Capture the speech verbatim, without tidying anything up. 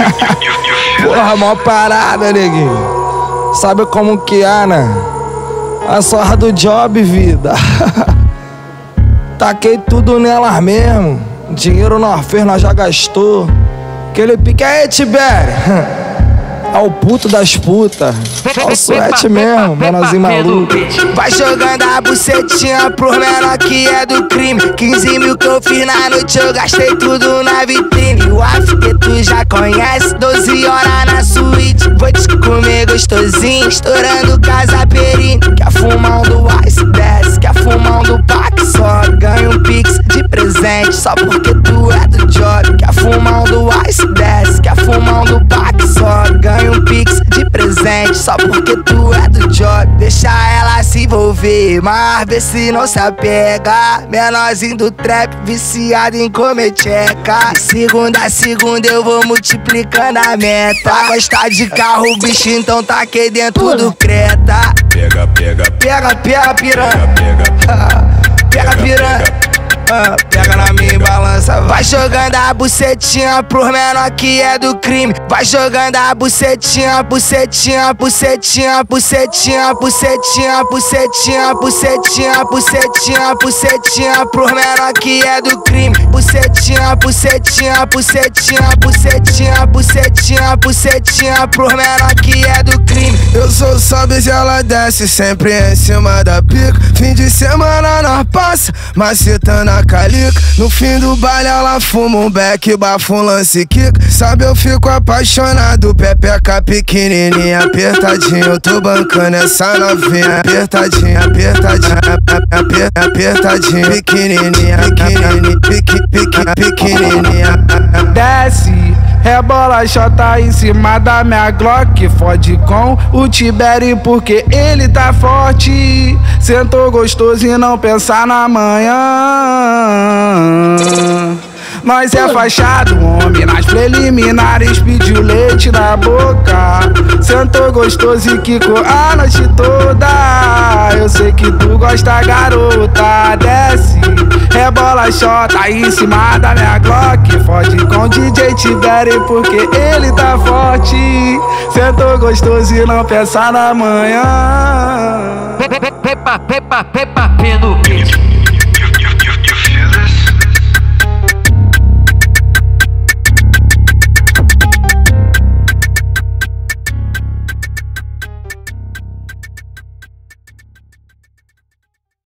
Porra, mó parada, neguinho. Sabe como que é, né? A sorra do job, vida. Taquei tudo nelas mesmo. Dinheiro nós fez, nós já gastou. Aquele pique aí, Tibério. É o puto das putas. Olha o suete mesmo, menorzinho maluco. Vai jogando a bucetinha pros menor que é do crime. quinze mil que eu fiz na noite, eu gastei tudo na vitrine. O after tu já conhece, doze horas na suíte. Vou te comer gostosinho, estourando casa Perini. Quer fumão do Ice desce, quer fumão do Pac sobe. Ganha um pix de presente só porque tu é do job. Quer fumão do Ice desce, quer fumão do Pac sobe. Ganha um pix de presente só porque tu é do job. Deixa ela se envolver, mas vê se não se apega. Menorzinho do trap, viciado em comer tcheca. Segunda a segunda eu vou multiplicando a meta. Gostar de carro, bicho, então taquei dentro do Creta. Pega, pega, Pega, pega, piranha. pega, Pega, piranha. Ah, pega na minha balança, vai jogando a bucetinha pros menor que é do crime. Vai jogando a bucetinha, bucetinha, bucetinha, bucetinha, bucetinha, bucetinha, bucetinha, bucetinha, bucetinha pros menor que é do crime. Bucetinha, bucetinha, bucetinha, bucetinha, bucetinha, bucetinha pros menor que é do crime. Eu sou sobe e ela desce sempre em cima da pica. Fim de semana nós passa, macetando a calica. No fim do baile ela fuma um beck, bafo um lance kick. Sabe eu fico apaixonado, pepeca pequenininha, apertadinho. Eu tô bancando essa novinha, apertadinha, apertadinha, aper, apertadinha, pequenininha, pequenininha, pequ, pequ, pequenininha. Desce, rebola, chota em cima da minha Glock. Fode com o Tibério porque ele tá forte. Sentou gostoso e não pensar na manhã. Nós é fachado, homem, nas preliminares pediu leite na boca. Sentou gostoso e quicou a noite toda. Eu sei que tu gosta, garota. Desce, rebola, chota em cima da minha Glock. Fode com o D J Tibério porque ele tá forte. Sentou gostoso e não pensa na manhã. Pepa, pepa, pepa, pepa, no beat.